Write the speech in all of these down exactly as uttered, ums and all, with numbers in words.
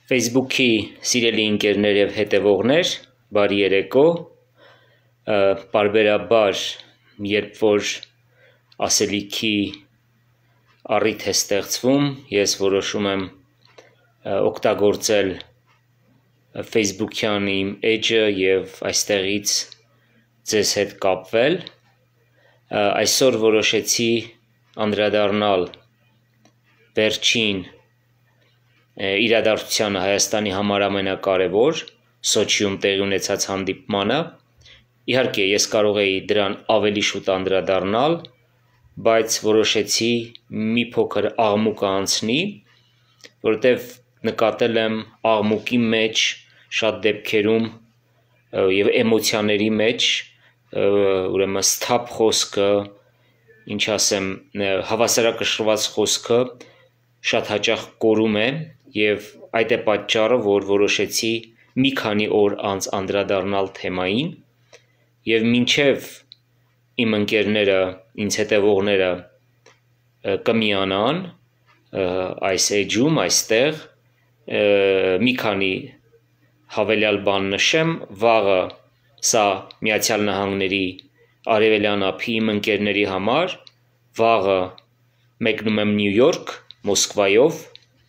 Facebook-ի սիրելի ընկերներ և հետևողներ, բարի երեկո, պարբերաբար, երբ որ ասելիքի առիթ է ստեղծվում, ես որոշում եմ օգտագործել Facebook-յան իմ էջը և այստեղից ձեզ հետ կապվել, այսօր որոշեցի անդրադառնալ վերջին իրադարձությանը Հայաստանի համար ամենակարևոր Սոչիում տեղի ունեցած հանդիպմանը, իհարկե ես կարող էի դրան ավելի շուտ անդրադառնալ, բայց որոշեցի մի փոքր աղմուկը անցնի, որովհետև նկատել եմ աղմուկի մեջ շատ դեպքերում և էմոցիաների մեջ, ուրեմն սթափ խոսքը, ինչ ասեմ, հավասարակշռված խոսքը շատ հաճախ կորում է և այդ է պատճառը, որ որոշեցի մի քանի օր անց անդրադառնալ թեմային և մինչև իմ ընկերները, ինձ հետևողները կմիանան այս էջում, այստեղ, մի քանի հավելյալ բան նշեմ, վաղը սա Միացյալ Նահանգների արևելյան ափի իմ ընկերների համար, վաղը մեկնում եմ Նյու Յորք, Մոսկվայով,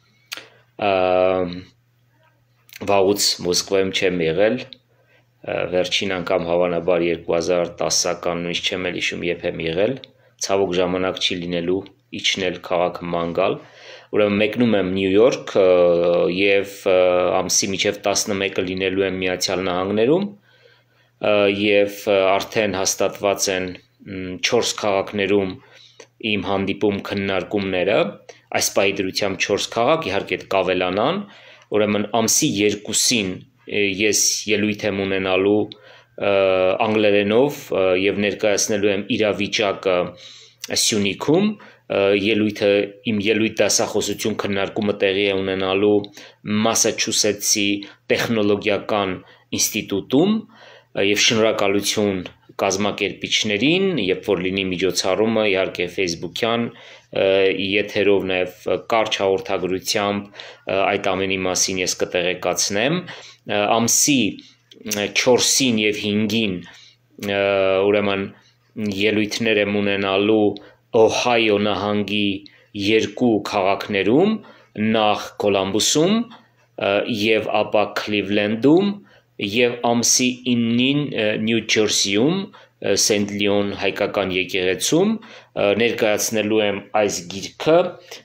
վաղուց Մոսկվայում չեմ եղել, վերջին անգամ հավանաբար երկու հազար տասական, նույնիսկ չեմ էլ հիշում երբ եմ եղել, ցավոք ժամանակ չի լինելու իջնել քաղաքը ման գալ, ուրեմն մեկնում եմ Նյու Յորք և ամսի մինչև տասնմեկը լինելու եմ Միացյալ Նահանգներում և արդեն հաստատված են չորս քաղաքներում իմ հանդիպում քննարկումները, այս պահի դրությամբ չորս քաղաք, իհարկե կավելանան, ուրեմն ամսի երկուսին ես ելույթ եմ ունենալու անգլերենով և ներկայացնելու եմ իրավիճակը Սյունիքում, ելույթը, իմ ելույթ դասախոսություն քննարկումը տեղի է ունենալու Մասաչուսեթսի տեխնոլոգիական ինստիտուտում և շնորհակալություն կազմակերպիչներին, երբ որ լինի միջոցառումը, իհարկե Facebook-յան եթերով նաև կարճ հաղորդագրությամբ այդ ամենի մասին ես կտեղեկացնեմ, ամսի չորսին և հինգին ուրեմն ելույթներ եմ ունենալու Օհայո նահանգի երկու քաղաքներում, նախ Կոլումբուսում և ապա Քլիվլենդում և ամսի իննին Նյու Ջերսիում, Սենթ Լիոն հայկական եկեղեցում, ներկայացնելու եմ այս գիրքը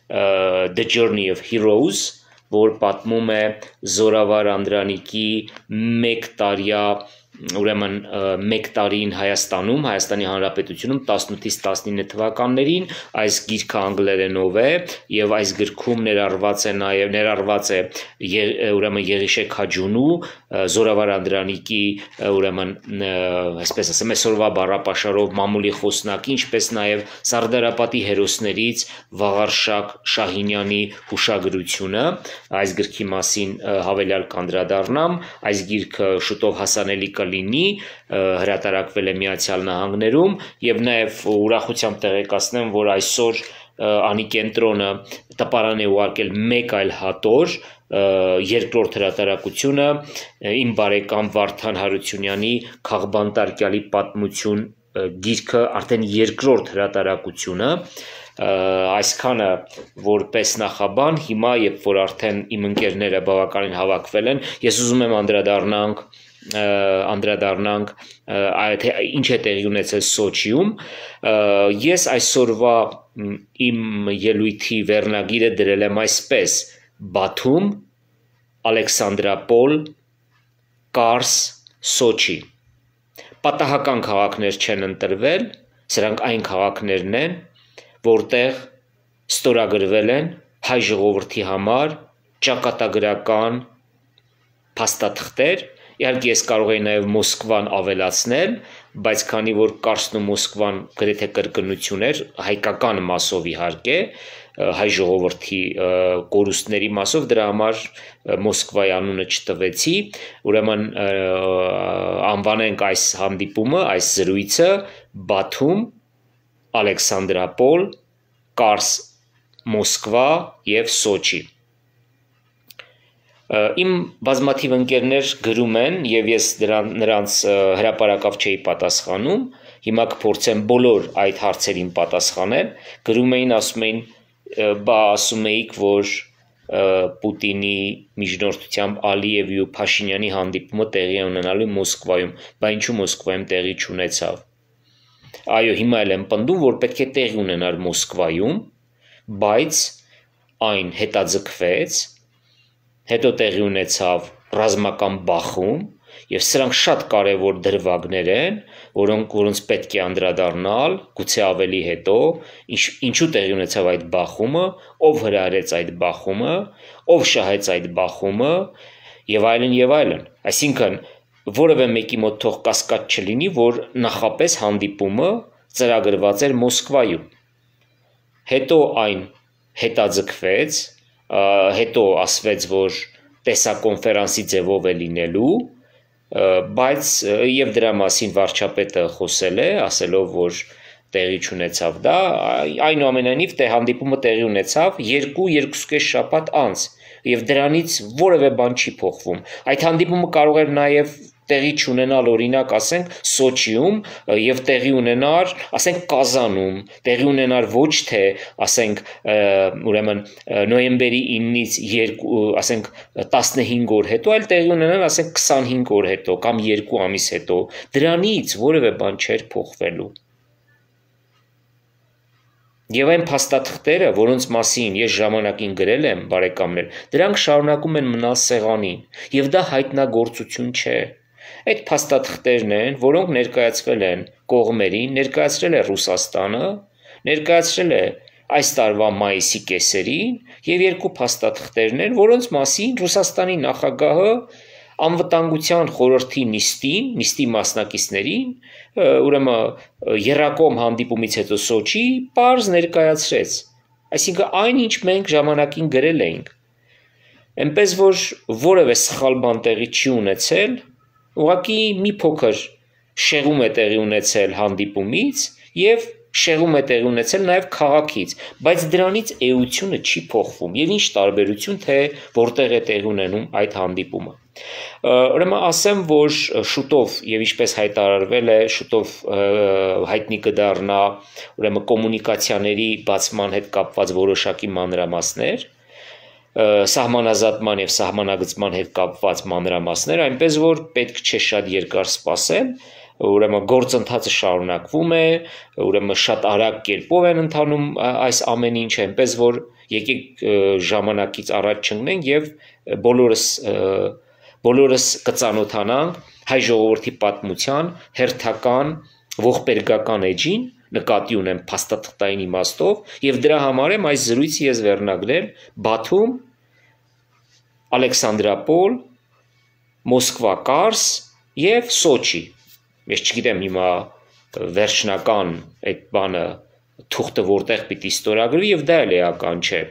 The Journey of Heroes, որ պատմում է Զորավար Անդրանիկի մեկ տարյա, ուրեմն մեկ տարին Հայաստանում, Հայաստանի Հանրապետությունում տասնութից տասնինը թվականներին, այս գիրքը անգլերենով է և այս գրքում ներառված է նաև ներառված է ուրեմն Եղիշե Քաջունու, Զորավար Անդրանիկի ուրեմն այսպես ասեմ այսօրվա բառապաշարով մամուլի խոսնակի, ինչպես նաև Սարդարապատի հերոսներից Վաղարշակ Շահինյանի հուշագրությունը, այս գրքի մասին հավելյալ կանդրադառնամ, այս գիրքը շուտով հասանելի կլինի, հրատարակվել է Միացյալ Նահանգներում և նաև ուրախությամբ տեղեկացնեմ, որ այսօր Անի-կենտրոնը տպարան է ուղարկել մեկ այլ հատոր, երկրորդ հրատարակությունը իմ բարեկամ Վարդան Հարությունյանի Քաղբանտարկյալի պատմություն գիրքը արդեն երկրորդ հրատարակությունը, այսքանը որպես նախաբան, հիմա երբ որ արդեն իմ ընկերները բավականին հավաքվել են, ես ուզում եմ անդրադառնանք անդրադառնանք ինչ է տեղի ունեցել Սոչիում, ես այսօրվա իմ ելույթի վերնագիրը դրել եմ այսպես. Բաթում, Ալեքսանդրապոլ, Կարս, Սոչի, պատահական քաղաքներ չեն ընտրվել, սրանք այն քաղաքներն են, որտեղ ստորագրվել են հայ ժողովրդի համար ճակատագրական փաստաթղթեր, իհարկե ես կարող էի նաև Մոսկվան ավելացնել, բայց քանի որ Կարսն ու Մոսկվան գրեթե կրկնություն էր, հայկական մասով իհարկե, հայ ժողովրդի կորուստների մասով, դրա համար Մոսկվայի անունը չտվեցի, ուրեմն անվանենք այս հանդիպումը, այս զրույցը Բաթում, Ալեքսանդրապոլ, Կարս, Մոսկվա և Սոչի։ Իմ բազմաթիվ ընկերներ գրում են եւ ես նրանց հրապարակավ չէի պատասխանում, հիմա կփորձեմ բոլոր այդ հարցերին պատասխանել, գրում էին, ասում էին, բա ասում էիք, որ Պուտինի միջնորդությամբ Ալիևի ու Փաշինյանի հանդիպումը տեղի է ունենալու Մոսկվայում, բա ինչու Մոսկվայում տեղի չունեցավ։ Այո, հիմա էլ եմ պնդում, որ պետք է տեղի ունենար Մոսկվայում, բայց այն հետաձգվեց, հետո տեղի ունեցավ ռազմական բախում, եւ սրանք շատ կարևոր դրվագներ են, որոնք որոնց պետք է անդրադառնալ, գուցե ավելի հետո, ինչ, ինչու տեղի ունեցավ այդ բախումը, ով հրահրեց այդ բախումը, ով շահեց այդ բախումը, եւ այլն եւ այլն։ Այսինքն, որևէ մեկի մոտ թող կասկած չլինի, որ նախապես հանդիպումը ծրագրված էր Մոսկվայում։ Հետո այն հետաձգվեց, հետո ասվեց, որ տեսակոնֆերանսի ձևով է լինելու, բայց եւ դրա մասին վարչապետը խոսել է, ասելով, որ տեղի չունեցավ դա, այնուամենայնիվ թե հանդիպումը տեղի ունեցավ երկու երկուսկես շաբաթ անց եւ դրանից որևէ բան չի փոխվում։ Այդ հանդիպումը կարող էր նաեւ տեղի չունենալ, օրինակ, ասենք Սոչիում եւ տեղի ունենար, ասենք Կազանում, տեղի ունենար ոչ թե, ասենք, ուրեմն նոյեմբերի իննից երկու, ասենք տասնհինգ օր հետո, այլ տեղի ունենար, ասենք քսանհինգ օր հետո կամ երկու ամիս հետո։ Դրանից որևէ բան չէր փոխվելու։ Եվ այն փաստաթղթերը, որոնց մասին ես ժամանակին գրել եմ, բարեկամներ, դրանք շարունակում են մնալ սեղանին, եւ դա հայտնագործություն չէ։ Այդ փաստաթղթերն են, որոնք ներկայացվել են կողմերին, ներկայացրել է Ռուսաստանը, ներկայացրել է այս տարվա մայիսի կեսերին եւ երկու փաստաթղթերն են, որոնց մասին Ռուսաստանի նախագահը անվտանգության խորհրդի նիստին, նիստի մասնակիցներին, ուրեմն երակոմ հանդիպումից հետո Սոչի պարզ ներկայացրեց։ Այսինքն այն, ինչ մենք ժամանակին գրել էինք, այնպես որ որևէ սխալ բան տեղի չի ունեցել, ուղղակի մի փոքր շեղում է տեղի ունեցել հանդիպումից եւ շեղում է տեղի ունեցել նաեւ քաղաքից, բայց դրանից էությունը չի փոխվում եւ ինչ տարբերություն թե որտեղ է տեղի ունենում այդ հանդիպումը։ Ուրեմն ասեմ, որ շուտով եւ ինչպես հայտարարվել է, շուտով հայտնի կդառնա ուրեմն կոմունիկացիաների բացման հետ կապված որոշակի մանրամասներ, սահմանազատման եւ սահմանագծման հետ կապված մանրամասներ, այնպես որ պետք չէ շատ երկար սպասել, ուրեմն գործընթացը շարունակվում է, ուրեմն շատ արագ կերպով են ընթանում այս ամեն ինչ, այնպես որ եկեք ժամանակից առաջ չընկնենք եւ բոլորս բոլորս կծանոթանանք հայ ժողովրդի պատմության հերթական ողբերգական էջին, նկատի ունեմ փաստաթղթային իմաստով, եւ դրա համար եմ այս զրույցը ես վերնագրել Բաթում, Ալեքսանդրապոլ, Մոսկվա Կարս եւ Սոչի։ Ես չգիտեմ հիմա վերջնական այդ բանը թուղթը որտեղ պիտի ստորագրվի եւ դա էլ էական չէ։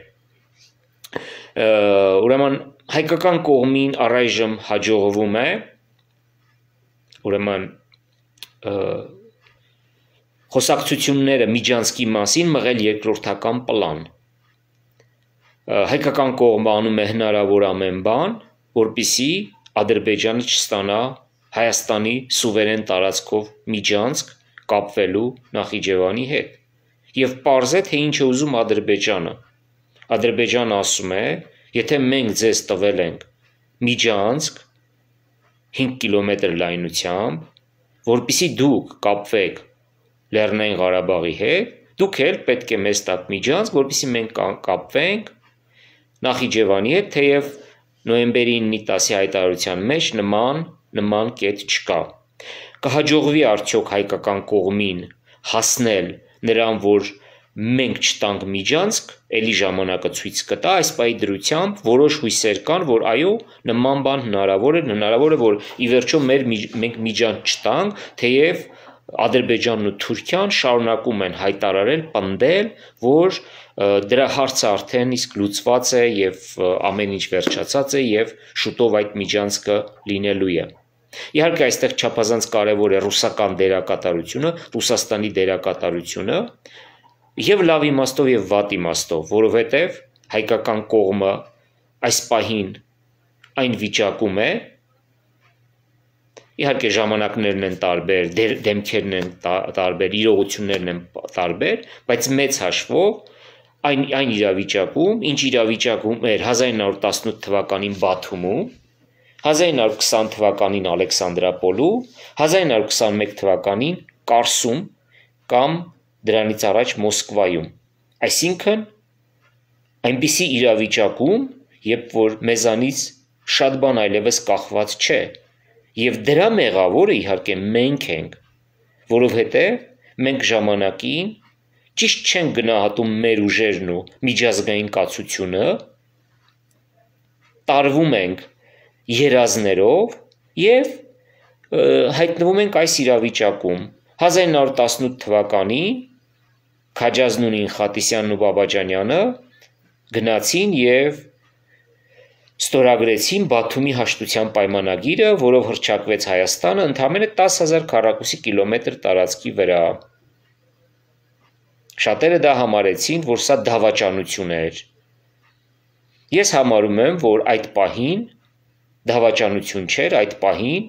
Ուրեմն հայկական կողմին առայժմ հաջողվում է ուրեմն խոսակցությունները Միջանցքի մասին մղել երկրորդական պլան։ Հայկական կողմը անում է հնարավոր ամեն բան, որպեսզի Ադրբեջանը չստանա Հայաստանի սուվերեն տարածքով Միջանցք կապվելու Նախիջևանի հետ։ Եվ պարզ է, թե ինչ է ուզում Ադրբեջանը։ Ադրբեջանը ասում է, եթե մենք ձեզ տվել ենք Միջանցք հինգ կիլոմետր լայնությամբ, որպեսզի դուք կապվեք Լեռնային Ղարաբաղի հետ, դուք էլ պետք է մեզ տաք Միջանցք, որպեսզի մենք կապվենք Նախիջևանի հետ, թեև նոյեմբերի իննի հայտարարության մեջ նման նման կետ չկա։ Կհաջողվի արդյոք հայկական կողմին հասնել նրան, որ մենք չտանք Միջանցք, էլի ժամանակը ցույց կտա, այս պահի դրությամբ որոշ հույսեր կան, որ այո, նման բան հնարավոր է, հնարավոր է, որ ի վերջո մեր մենք Միջանցք չտանք, թեև Ադրբեջանն ու Թուրքիան շարունակում են հայտարարել, պնդել, որ դրա հարցը արդեն իսկ լուծված է եւ ամեն ինչ վերջացած է եւ շուտով այդ Միջանցքը լինելու է։ Իհարկե այստեղ չափազանց կարևոր է ռուսական դերակատարությունը, Ռուսաստանի դերակատարությունը եւ լավ իմաստով եւ վատ իմաստով, որովհետեւ հայկական կողմը այս պահին այն վիճակում է, իհարկե ժամանակներն են տարբեր, դեմքերն են տարբեր, իրողություններն են տարբեր, բայց մեծ հաշվով այն այն իրավիճակում, ինչ իրավիճակում էր հազար նոր տասնութ թվականին Բաթումում, հազար նոր քսան թվականին Ալեքսանդրապոլու, հազար նոր քսանմեկ թվականին Կարսում կամ դրանից առաջ Մոսկվայում։ Այսինքն այնպիսի իրավիճակում, երբ որ մեզանից շատ բան այլևս կախված չէ, եւ դրա մեղավորը իհարկե մենք ենք, որովհետեւ մենք ժամանակին ճիշտ չենք գնահատում մեր ուժերն ու միջազգային կացությունը, տարվում ենք երազներով եւ հայտնվում ենք այս իրավիճակում։ հազար նոր տասնութ թվականին Քաջազնունին, Խատիսյանն ու Բաբաջանյանը գնացին եւ ստորագրեցին Բաթումի հաշտության պայմանագիրը, որով հռչակվեց Հայաստանը ընդամենը տասը հազար քառակուսի կիլոմետր տարածքի վրա։ Շատերը դա համարեցին, որ սա դավաճանություն էր։ Ես համարում եմ, որ այդ պահին դավաճանություն չէր, այդ պահին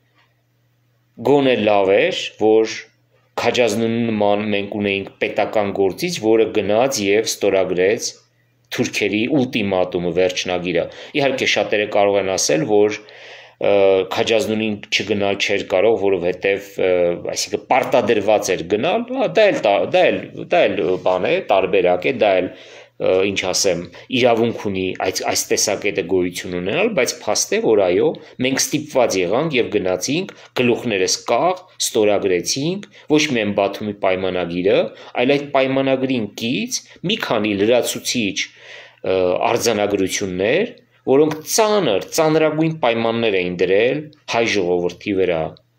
գոնե լավ էր, որ Քաջազնունի նման մենք ունեինք պետական գործիչ, որը գնաց եւ ստորագրեց թուրքերի ուլտիմատումը, վերջնագիրը։ Իհարկե շատերը կարող են ասել, որ Քաջազնունին չգնալ չէր կարող, որովհետև, այսինքն պարտադրված էր գնալ, դա էլ դա էլ դա էլ բան է, տարբերակ է, դա էլ ինչ ասեմ, իրավունք ունի այս այս տեսակետը գոյություն ունենալ, բայց փաստ է, որ այո, մենք ստիպված եղանք եւ գնացինք, գլուխներս կաղ, ստորագրեցինք ոչ միայն Բաթումի պայմանագիրը, այլ այդ պայմանագրին կից մի քանի լրացուցիչ արձանագրություններ, որոնք ծանր, ծանրագույն պայմաններ էին դրել հայ ժողովրդի վրա։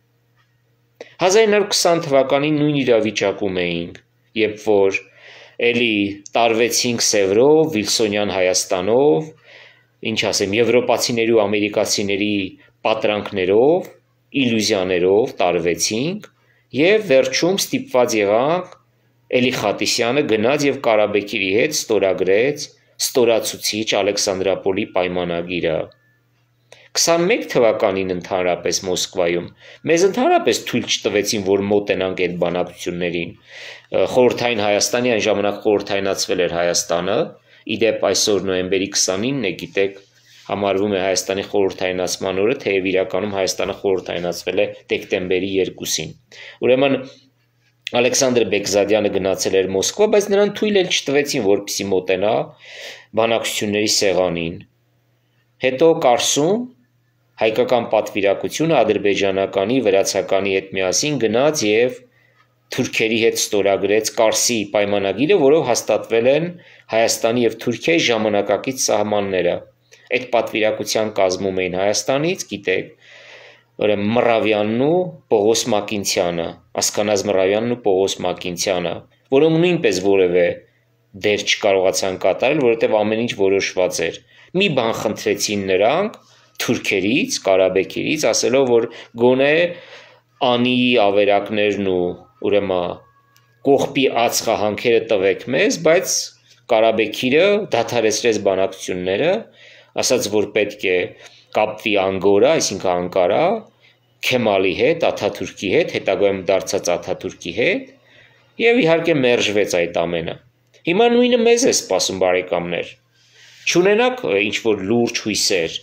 հազար նոր քսան թվականին նույն իրավիճակում էինք, երբ որ էլի տարվեցինք Սևրով, Վիլսոնյան Հայաստանով, ինչ ասեմ, եվրոպացիների ու ամերիկացիների պատրանքներով, իլյուզիաներով տարվեցինք եւ վերջում ստիպված եղանք Էլի Խատիսյանը գնաց եւ Ղարաբեկիրի հետ ստորագրեց ստորացուցիչ Ալեքսանդրապոլի պայմանագիրը։ քսանմեկ թվականին ընդհանրապես Մոսկվայում մեզ ընդհանրապես թույլ չտվեցին, որ մոտենանք այդ բանակցություններին։ Խորհրդային Հայաստանի այն ժամանակ խորհրդայնացվել էր Հայաստանը, իդեպ այսօր նոյեմբերի քսանինն է, գիտեք, համարվում է Հայաստանի խորհրդայնացման օրը, թեև իրականում Հայաստանը խորհրդայնացվել է դեկտեմբերի երկուսին։ Ուրեմն Ալեքսանդր Բեկզադյանը գնացել էր Մոսկվա, բայց նրան թույլ էլ չտվեցին, որպեսզի մոտենա բանակցությունների սեղանին։ Հետո Կարսում հայկական պատվիրակությունը ադրբեջանականի, վրացականի հետ միասին գնաց եւ թուրքերի հետ ստորագրեց Կարսի պայմանագիրը, որով հաստատվել են Հայաստանի եւ Թուրքիայի ժամանակակից սահմանները։ Այդ պատվիրակության կազմում էին Հայաստանից, գիտեք, ուրեմն Մռավյանն ու Պողոս Մակինցյանը, Ասքանազ Մռավյանն ու Պողոս Մակինցյանը, որոնք նույնպես որևէ դեր չկարողացան կատարել, որովհետև ամեն ինչ որոշված էր։ Մի բան խնդրեցին նրանք թուրքերից, Ղարաբեկիրից, ասելով, որ գոնե անի ավերակներն ու ուրեմն կողպի ածխահանքերը տվեք մեզ, բայց Ղարաբեկիրը դադարեցրեց բանակցությունները, ասաց, որ պետք է կապվի Անգորա, այսինքն Անկարա, Քեմալի հետ, Աթաթուրքի հետ, հետագայում դարձած Աթաթուրքի հետ, եւ իհարկե մերժվեց այդ ամենը։ Հիմա նույնը մեզ է սպասում, բարեկամներ։ Չունենաք ինչ-որ լուրջ հույսեր։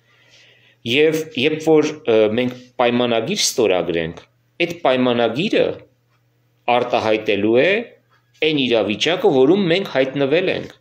Եվ երբ որ մենք պայմանագիր ստորագրենք, այդ պայմանագիրը արտահայտելու է այն իրավիճակը, որում մենք հայտնվել ենք։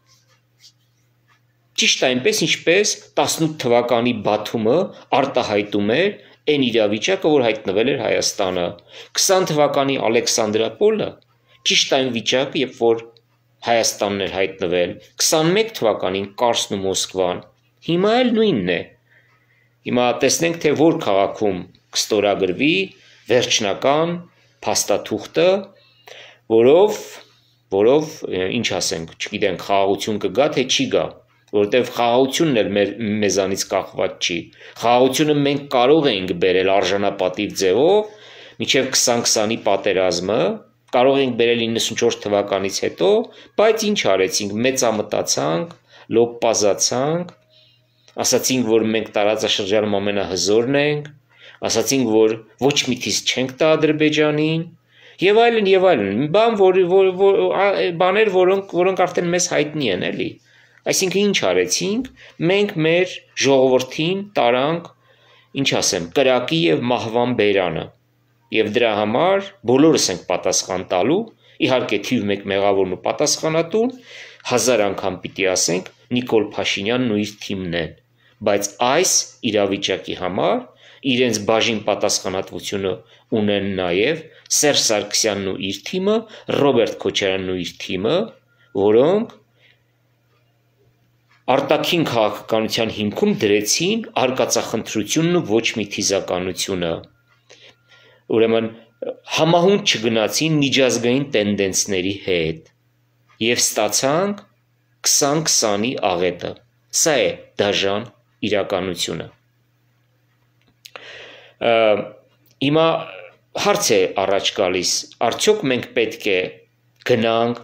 Ճիշտ այնպես, ինչպես տասնութ թվականի Բաթումը արտահայտում էր այն իրավիճակը, որ հայտնվել էր Հայաստանը։ քսան թվականի Ալեքսանդրապոլը ճիշտ այն վիճակը, երբ որ Հայաստանն էր հայտնվել, քսանմեկ թվականին Կարսն ու Մոսկվան, հիմա էլ նույնն է։ Հիմա տեսնենք, թե որ քաղաքում կստորագրվի վերջնական փաստաթուղթը, որով, որով ինչ ասենք, չգիտենք, խաղաղություն կգա, թե չի գա, որովհետև խաղաղությունն էլ մեր մեզանից կախված չի։ Խաղաղությունը մենք կարող ենք բերել արժանապատիվ ձևով, մինչև քսան քսանի պատերազմը, կարող ենք բերել իննսունչորս թվականից հետո, բայց ինչ արեցինք, մեծամտացանք, լոպպազացանք, ասացինք, որ մենք տարածաշրջանում ամենահզորն ենք, ասացինք, որ ոչ մի թիստ չենք տա Ադրբեջանին, եւ այլն եւ այլն, բան, որ, որ, որ բաներ, որոնք, որոնք արդեն մեզ հայտնի են, էլի։ Այսինքն ինչ արեցինք, մենք մեր ժողովրդին տարանք, ինչ ասեմ, կրակի եւ մահվան բերանը, եւ դրա համար բոլորս ենք պատասխան տալու, իհարկե թիվ մեկ մեղավորն ու պատասխանատուն, հազար անգամ պիտի ասենք Նիկոլ Փաշինյանն ու իր թիմն են, բայց այս իրավիճակի համար իրենց բաժին պատասխանատվությունը ունեն նաև Սերժ Սարգսյանն ու իր թիմը, Ռոբերտ Քոչարյանն ու իր թիմը, որոնք արտաքին քաղաքականության հիմքում դրեցին արկածախնդրությունն ու ոչ մի թիզականությունը։ Ուրեմն համահունչ չգնացին միջազգային տենդենսների հետ եւ ստացանք քսան քսանի աղետը։ Սա է դաժան իրականությունը։ Հիմա հարց է առաջ գալիս, արդյոք մենք պետք է գնանք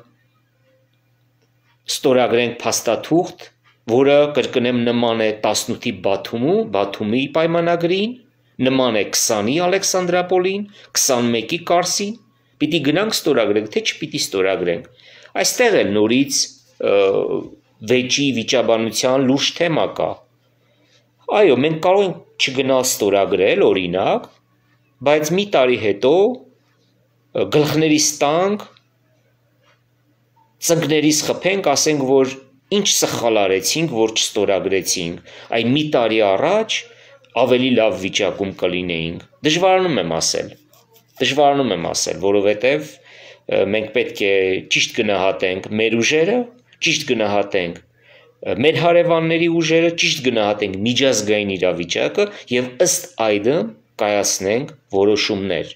ստորագրենք փաստաթուղթ, որը կրկնեմ նման է տասնութի Բաթումու, Բաթումի պայմանագրին, նման է քսանի Ալեքսանդրապոլին, քսանմեկի Կարսին, պիտի գնանք ստորագրենք, թե չպիտի ստորագրենք։ Այստեղ էլ նորից վեճի վիճաբանության լուրջ թեմա կա։ Այո, մենք կարող ենք չգնալ ստորագրել, օրինակ, բայց մի տարի հետո գլխներիս տանք, ծնկներիս խփենք, ասենք, որ ինչ սխալ արեցինք, որ չստորագրեցինք, այն մի տարի առաջ ավելի լավ վիճակում կլինեինք։ Դժվարանում եմ ասել, դժվարանում եմ ասել, որովհետև մենք պետք է ճիշտ գնահատենք մեր ուժերը, ճիշտ գնահատենք մեր հարևանների ուժերը, ճիշտ գնահատենք միջազգային իրավիճակը եւ ըստ այդմ կայացնենք որոշումներ։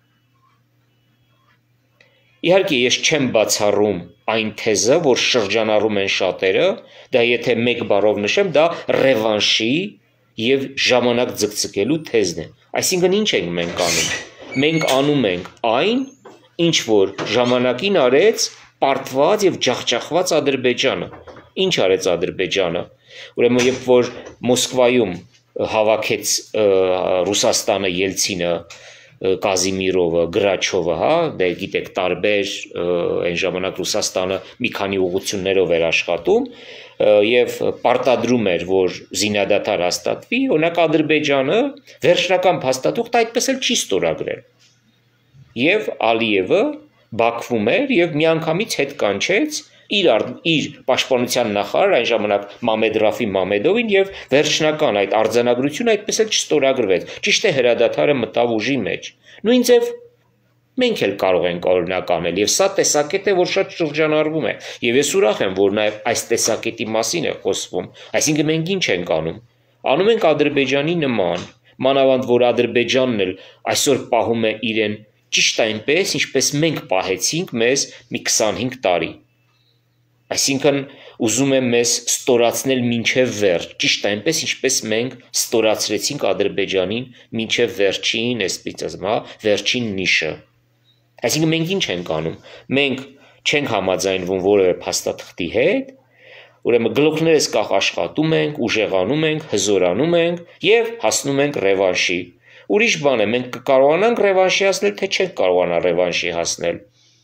Իհարկե, ես չեմ բացառում այն թեզը, որ շրջանառում են շատերը, դա եթե մեկ բառով նշեմ, դա ռևանշի եւ ժամանակ ձգձգելու թեզն է։ Այսինքն ինչ ենք մենք անում։ Մենք անում ենք այն, ինչ որ ժամանակին արեց պարտված եւ ջախջախված Ադրբեջանը։ Ինչ արեց Ադրբեջանը։ Ուրեմն երբ որ Մոսկվայում հավաքեց Ռուսաստանը Ելցինը, Կազիմիրովը, Գրաչովը, հա, դե գիտեք, տարբեր այն ժամանակ Ռուսաստանը մի քանի ուղղություններով էր աշխատում եւ պարտադրում էր, որ զինադադար հաստատվի, օրինակ Ադրբեջանը վերջնական փաստաթուղթ այդպես էլ չի ստորագրել։ Եվ Ալիևը Բաքվում էր եւ միանգամից հետ կանչեց իր իր պաշտպանության նախարար այն ժամանակ Մամեդ Ռաֆի Մամեդովին եւ վերջնական այդ արձանագրությունը այդպես էլ չստորագրվեց։ Ճիշտ է, հրադադարը մտավ ուժի մեջ։ Նույն ձև մենք էլ կարող ենք օրինակ անել եւ սա տեսակետ է, որ շատ շրջանառվում է եւ ես ուրախ եմ, որ նաեւ այս տեսակետի մասին է խոսվում։ Այսինքն մենք ինչ ենք անում։ Անում ենք Ադրբեջանի նման, մանավանդ որ Ադրբեջանն էլ այսօր պահում է իրեն ճիշտ այնպես, ինչպես մենք պահեցինք մեզ մի քսանհինգ տարի։ Այսինքն ուզում եմ մեզ ստորացնել մինչև վերջ, ճիշտ այնպես, ինչպես մենք ստորացրեցինք Ադրբեջանին մինչև վերջին, այսպես ասեմ, հա, վերջին նիշը։ Այսինքն մենք ինչ ենք անում։ Մենք չենք համաձայնվում որևէ փաստաթղթի հետ, ուրեմն գլուխներս կախ աշխատում ենք, ուժեղանում ենք, հզորանում ենք եւ հասնում ենք ռևանշի։ Ուրիշ բան է, մենք կկարողանանք ռևանշի հասնել, թե չենք կարողանա ռևանշի հասնել։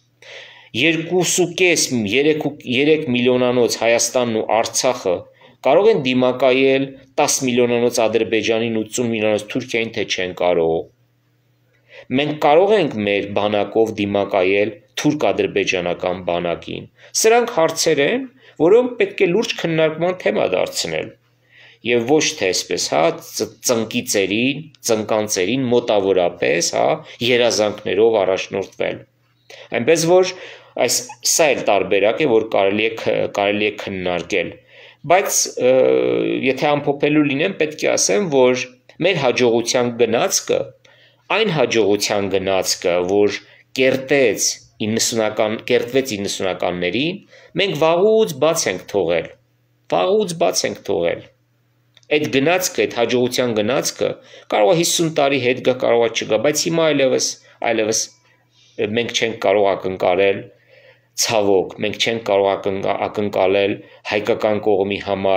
երկու միլիոնանոց Հայաստանն ու Արցախը կարող են դիմակայել տասը միլիոնանոց Ադրբեջանին, ութսուն միլիոնանոց Թուրքիային, թե չեն կարող։ Մենք կարող ենք մեր բանակով դիմակայել թուրք-ադրբեջանական բանակին։ Սրանք հարցեր են, որոնք պետք է լուրջ քննարկման թեմա դարձնել։ Եվ ոչ թե այսպես, հա, ծնկի ծերին, ծնկանցերին մոտավորապես, հա, երազանքներով առաջնորդվել։ Այնպես որ այս սա էլ տարբերակ է, որ կարելի է կարելի է քննարկել, բայց եթե ամփոփելու լինեմ, պետք է ասեմ, որ մեր հաջողության գնացքը, այն հաջողության գնացքը, որ կերտեց իննսունական կերտվեց իննսունականներին, մենք վաղուց բաց ենք թողել, վաղուց բաց ենք թողել։ Այդ գնացքը, այդ հաջողության գնացքը կարող է հիսուն տարի հետ գա, կարող է չգա, բայց հիմա այլևս, այլևս մենք չենք կարող ակնկալել, ցավոք, մենք չենք կարող ակնկալել հայկական կողմի համար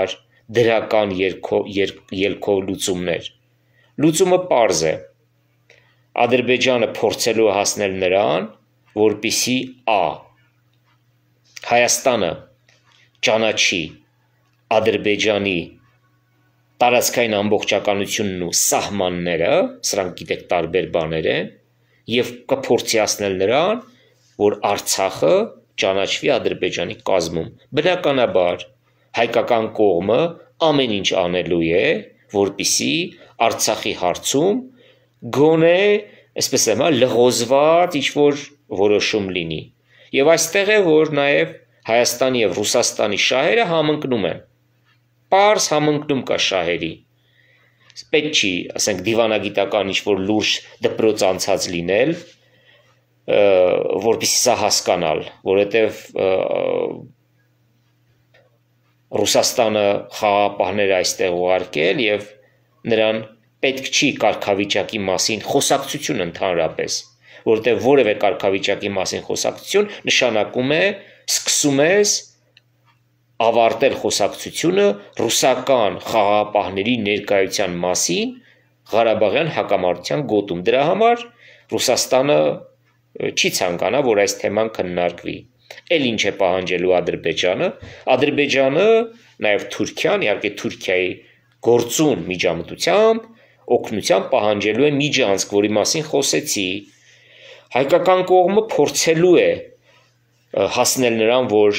դրական ելքով լուծումներ։ Լուծումը պարզ է։ Ադրբեջանը փորձելու է հասնել նրան, որպեսզի Ա. Հայաստանը ճանաչի Ադրբեջանի տարածքային ամբողջականությունն ու սահմանները, սրանք գիտեք տարբեր բաներ են, եւ կփորձի հասնել նրան, որ Արցախը ճանաչվի Ադրբեջանի կազմում։ Բնականաբար հայկական կողմը ամեն ինչ անելու է, որպեսզի Արցախի հարցում գոնե, այսպես եմ, լղոզված ինչ-որ որոշում լինի։ Եվ այստեղ է, որ նաև Հայաստանի եւ Ռուսաստանի շահերը համընկնում են։ Պարզ համընկնում կա շահերի։ Պետք չի, ասենք, դիվանագիտական ինչ-որ լուրջ դպրոց անցած լինել, որպեսզի սա հասկանալ, որովհետև Ռուսաստանը խաղաղապահներ այստեղ ուղարկել եւ նրան պետք չի կարգավիճակի մասին խոսակցություն ընդհանրապես, որովհետև որևէ կարգավիճակի մասին խոսակցություն նշանակում է սկսում ես ավարտել խոսակցությունը ռուսական խաղաղապահների ներկայության մասին Ղարաբաղյան հակամարտության գոտում։ Դրա համար Ռուսաստանը չի ցանկանա, որ այս թեման քննարկվի։ Էլ ինչ է պահանջելու Ադրբեջանը։ Ադրբեջանը, նաև Թուրքիան, իհարկե Թուրքիայի գործուն միջամտությամբ, օգնությամբ պահանջելու է միջանցք, որի մասին խոսեցի։ Հայկական կողմը փորձելու է հասնել նրան, որ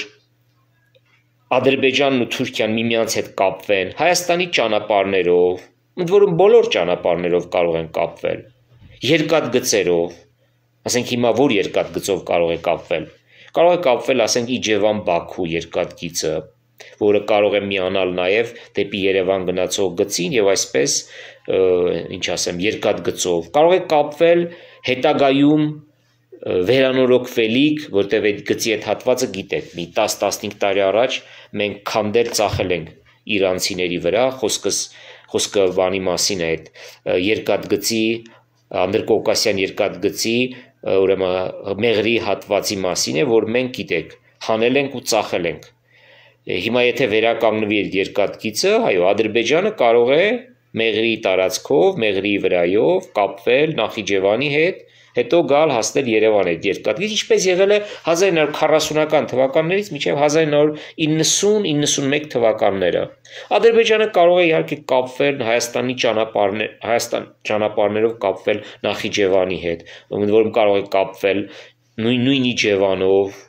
Ադրբեջանն ու Թուրքիան միմյանց հետ կապվեն Հայաստանի ճանապարհներով, ընդ որում բոլոր ճանապարհներով կարող են կապվել, երկաթգծերով, ասենք հիմա որ երկաթգծով կարող է կապվել, կարող է կապվել, ասենք Իջևան-Բաքու երկաթգիծը, որը կարող է միանալ նաև դեպի Երևան գնացող գծին եւ այսպես, ինչ ասեմ, երկաթգծով, կարող է կապվել հետագայում վերանորոգվելիք, որտեղ այդ գծի այդ հատվածը գիտեք, մի տաս տասնհինգ տարի առաջ մենք քանդել ծախել ենք իրանցիների վրա, խոսքս խոսքը բանի մասին է, այդ երկաթգծի, Անդրկովկասյան երկաթգծի, ուրեմն Մեղրի հատվածի մասին է, որ մենք գիտեք, հանել ենք ու ծախել ենք։ Հիմա եթե վերականգնվի այդ երկաթգիծը, այո, Ադրբեջանը կարող է Մեղրի տարածքով, Մեղրի վրայով կապվել Նախիջևանի հետ, հետո գալ հասնել Երևան այդ երկաթգիծ, ինչպես եղել է հազար ինը հարյուր քառասունական թվականներից մինչև հազար ինը հարյուր իննսուն իննսունմեկ թվականները։ Ադրբեջանը կարող է իհարկե կապվել Հայաստանի ճանապարհներ, Հայաստան ճանապարհներով կապվել Նախիջևանի հետ, ընդ որում կարող է կապվել նույն նույն Իջևանով,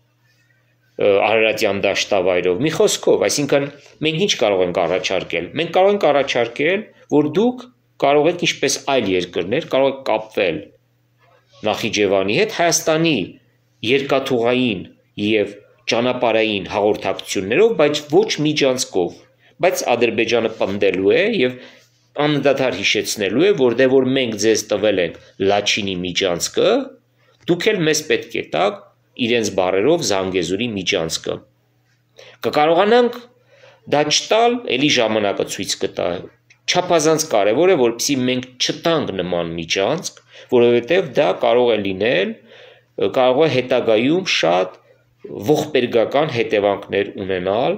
Արարատյան դաշտավայրով։ Մի խոսքով, այսինքն մենք ինչ կարող ենք առաջարկել։ Մենք կարող ենք առաջարկել, որ դուք կարող եք ինչպես այլ երկրներ կարող եք կապվել Նախիջևանի հետ Հայաստանի երկաթուղային եւ ճանապարհային հաղորդակցություններով, բայց ոչ միջանցքով, բայց Ադրբեջանը պնդելու է եւ անդադար հիշեցնելու է, որ դե որ մենք ձեզ տվել ենք Լաչինի միջանցքը, դուք էլ մեզ պետք է տաք իրենց բարերով Զանգեզուրի միջանցքը։ Կկարողանանք դա չտալ, ելի ժամանակը ցույց կտա։ Չափազանց կարևոր է, որպեսզի մենք չտանք նման միջանցք, որովհետև դա կարող է լինել, կարող է հետագայում շատ ողբերգական հետևանքներ ունենալ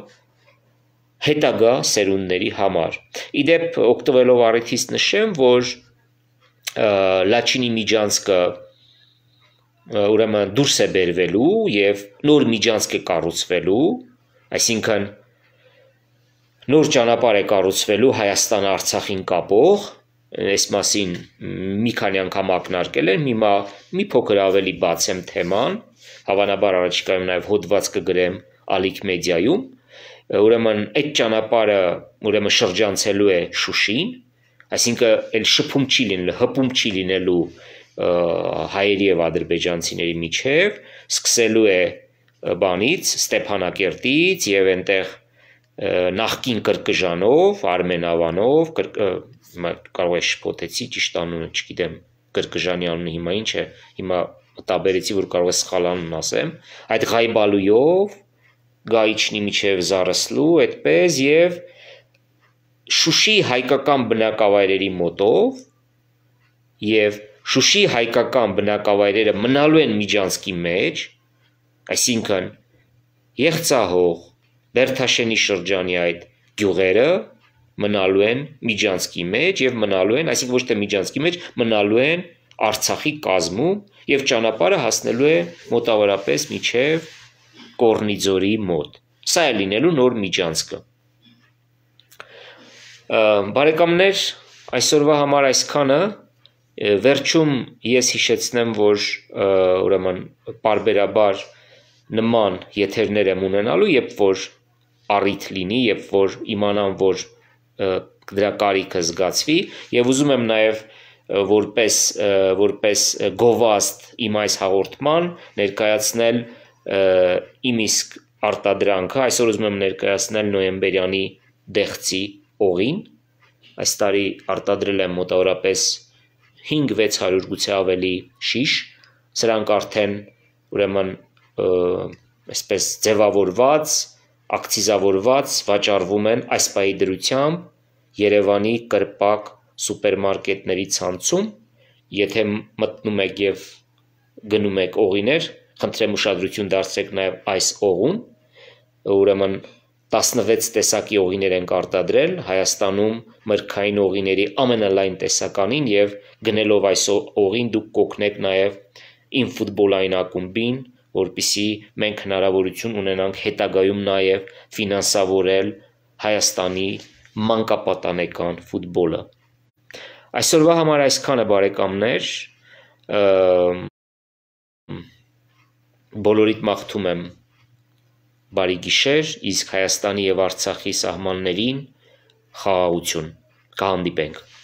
հետագա սերունդների համար։ Իդեպ օգտվելով առիթից նշեմ, որ Լաչինի միջանցքը ուրեմն դուրս է բերվելու եւ նոր միջանցք է կառուցվելու, այսինքն նոր ճանապարհ է կառուցվելու Հայաստանը Արցախին կապող, այս մասին մի քանի անգամ ակնարկել եմ, հիմա մի փոքր ավելի բացեմ թեման, հավանաբար առաջիկայում նաև հոդված կգրեմ Ալիք մեդիայում, ուրեմն այդ ճանապարհը ուրեմն շրջանցելու է Շուշին, այսինքն էլ շփում չի լինելու, հպում չի լինելու հայերի եւ ադրբեջանցիների միջև, սկսելու է բանից, Ստեփանակերտից եւ այնտեղ նախկին Կրկժանով, Արմենավանով, կարող է շփոթեցի ճիշտ անունը, չգիտեմ, Կրկժանի անունը հիմա ինչ է, հիմա մտաբերեցի, որ կարող է սխալ անուն ասեմ, այդ Ղայբալույով, Գայիչնի միջև Զարսլու, այդպես եւ Շուշի հայկական բնակավայրերի մոտով եւ Շուշի հայկական բնակավայրերը մնալու են միջանցքի մեջ, այսինքն Եղցահող, Բերթաշենի շրջանի այդ գյուղերը մնալու են Միջանցքի մեջ եւ մնալու են, այսինքն ոչ թե Միջանցքի մեջ, մնալու են Արցախի կազմում եւ ճանապարհը հասնելու է մոտավորապես մինչեւ Կորնիձորի մոտ։ Սա է լինելու նոր Միջանցքը։ Բարեկամներ, այսօրվա համար այսքանը, վերջում ես հիշեցնեմ, որ ուրեմն պարբերաբար նման եթերներ եմ ունենալու, երբ որ առիթ լինի, երբ որ իմանամ, որ դրա կարիքը զգացվի, եւ ուզում եմ նաեւ որպես որպես գովազդ իմ այս հաղորդման ներկայացնել իմ իսկ արտադրանքը, այսօր ուզում եմ ներկայացնել նոյեմբերյանի դեղցի օղին, այս տարի արտադրել եմ մոտավորապես հինգ-վեց հարյուր գուցե ավելի շիշ, սրանք արդեն ուրեմն այսպես ձևավորված, ակցիզավորված վաճառվում են այս պահի դրությամբ Երևանի կրպակ սուպերմարկետների ցանցում, եթե մտնում եք եւ գնում եք օղիներ, խնդրեմ ուշադրություն դարձրեք նաեւ այս օղուն, ուրեմն տասնվեց տեսակի օղիներ ենք արտադրել Հայաստանում մրգային օղիների ամենալայն տեսականին եւ գնելով այս օղին դուք կօգնեք նաեւ իմ ֆուտբոլային ակումբին, որպեսզի մենք հնարավորություն ունենանք հետագայում նաեւ ֆինանսավորել Հայաստանի մանկապատանեկան ֆուտբոլը։ Այսօրվա համար այսքանը բարեկամներ, բոլորիդ մաղթում եմ բարի գիշեր, իսկ Հայաստանի եւ Արցախի սահմաններին խաղաղություն։ Կհանդիպենք։